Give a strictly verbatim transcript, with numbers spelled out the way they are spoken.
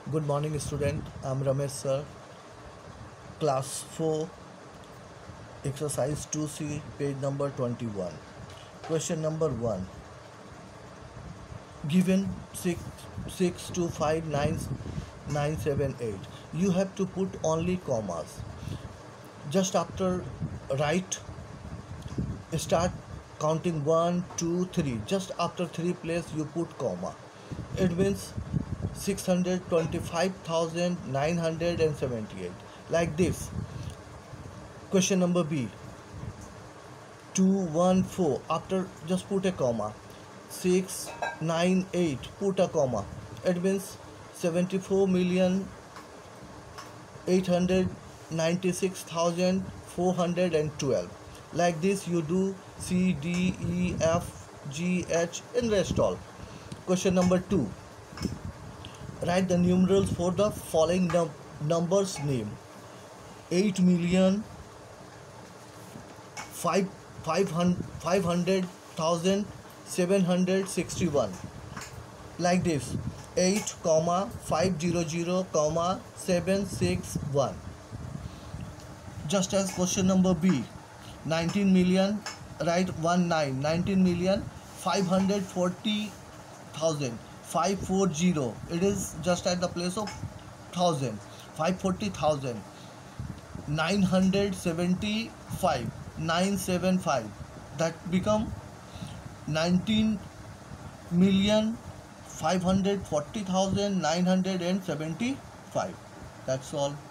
Good morning, student. I'm Ramesh sir. Class four, exercise two C, page number twenty-one. Question number one. Given six, six two five nine nine seven eight, you have to put only commas. Just after write, start counting one, two, three. Just after three place, you put comma. It means six hundred twenty-five thousand nine hundred seventy-eight. Like this. Question number B. two one four. After just put a comma. six nine eight. Put a comma. It means seventy-four million eight hundred ninety-six thousand four hundred twelve. Like this you do C, D, E, F, G, H in rest all. Question number two. Write the numerals for the following num- numbers name. eight million five five hundred five hundred thousand seven hundred sixty-one. Like this. eight comma five hundred comma seven six one. Just as question number B. nineteen million, write one nine. nineteen million five hundred forty thousand five hundred forty. It is just at the place of thousand. five hundred forty thousand nine hundred seventy-five nine seventy-five. That become nineteen million five hundred forty thousand nine hundred seventy-five. That's all.